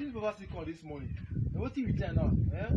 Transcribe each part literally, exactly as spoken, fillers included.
this brother still call this morning. And what you return now? Eh?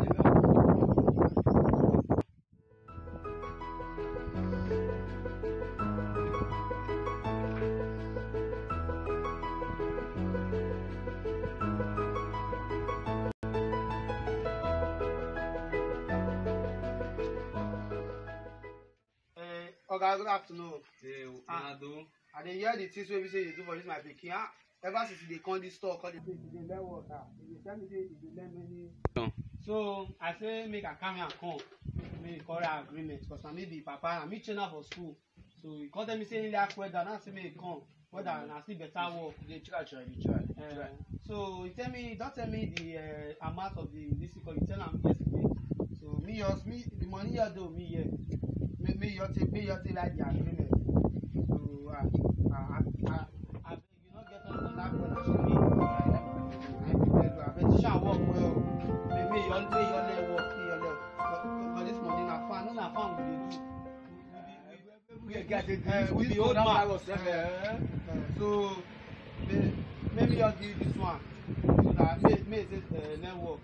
Okay, good afternoon. Hey, Ah. do? I dey hear the things wey be say you do for this my pikin. Ah, ever since you dey come this store, come dey say you dey learn work. Ah, you dey tell me say you dey learn many. No. So I say make I come here and come, make we carry agreement because na me be papa, na me train her for school. So he come tell me say he like weather, now say make he come. Weather na still better work. They try, try, they try. Uh, try. so he tell me, don't tell me the uh, amount of the this because you tell am yesterday. So me just me the money here do me here. Me me just take me just take like the agreement. So uh, uh, I I I beg you not get on that brother show me. I beg you shall work well. Make me your make your leg work, make your leg. For this money na fun, no na fun we dey do. We get it. We be old man. So may, maybe just give this one so that may may it uh, network.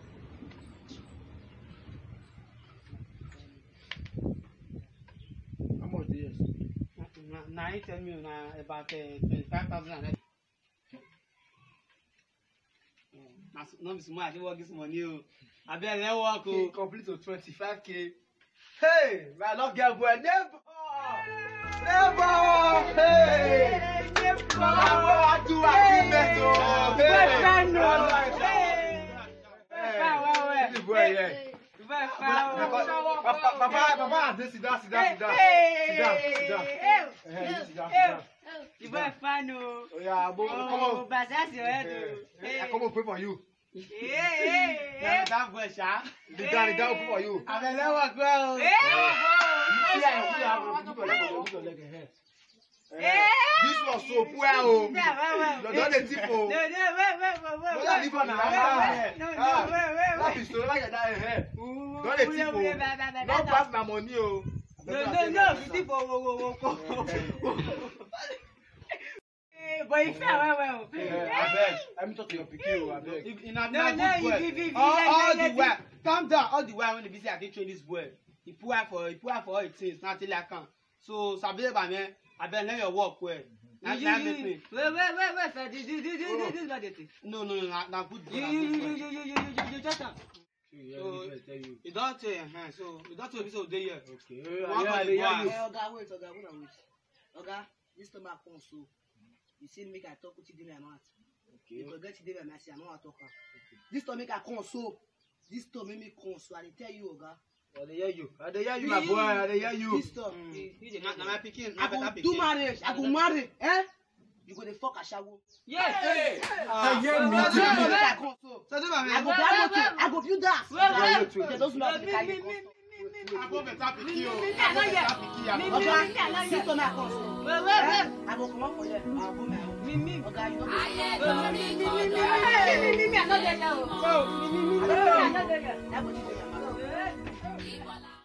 How much do you Na na he tell me na about uh, twenty-five thousand. Na no be small I dey work this money o. Abeg let work o. complete to twenty-five K. Hey, man, not get boy. Never! Never! Hey! Never! I do agreement. Oh, hey! Hey! This boy, yeah. Papa, Papa, Papa, sit down, sit down, sit down. Sit down, sit down. Hey, sit down, sit down. You boy fan oh. Oh, yeah, but come Oh, on. but that's your head oh. I come and pray for you. Yeah, Hey, hey, that boy sha. The guy, the guy will pray for you. Abeg let work well. hey. See, I see, I put your leg, put your leg ahead. This was so poor, oh. You don't the tip, oh. No, no, wait, wait, wait, wait. Don't let leave on Wait, no, no, wait, wait, That wait. is so like that ahead. Ooh, Don't let ooh, tip, ooh, oh. wait, wait, wait, wait, Don't wait. pass my money, oh. No, no, no, you tip, oh, oh, oh, oh, oh. Hey, but you feel well, well. I beg. Let me talk to your pikin, oh, I beg. If in a No, no, you give it. all all the while calm down all the while when the be say I dey train this boy he put eye for he put eye for all the things na till I can so sabi ba me abeg learn your work well na You, na you, make you, me wait, wait, wait, wait, sir. This, this, this, this, this is not the thing. no no no na na good boy You, na you, good you, boy you, you, you, you, you, you just am. e don tey uh, so e don tey be say we dey here Okay. One Yeah, for the yeah, boy. yeah. Oga, wait, Oga, wait, wait. Oga, this time I come so. You see, make I talk with you in my mouth. Okay. You forget you in my mouth, I know I talk. This time make I come so. This time make me come so. I dey tell you, Oga. I dey hear you. I dey hear you, my boy. I dey hear you. This time, Mm. you- you dey na get na it. my pikin na I better go pikin do marriage. I go marry. Eh? You go the fuck ashawo. Yes. ah hear me. This time make I come so. so do ma me I go Wait, buy wait, motor. wait. I go build that. Wait, wait, wait. They don't know how to Me, carry me, the me, cost. I go better pikin o Me, me, I I go know better ya. pikin I Me, go me, Oga, me, I know this ya. time I come so. Wait, wait, Eh? wait. I go come out for them. I go my own. Me, me. Oga, you know. Me, me, me, me, me, me, me, me, me, I know that now. I don't Me, I tell know you. that now. That go to your mouth. Eh.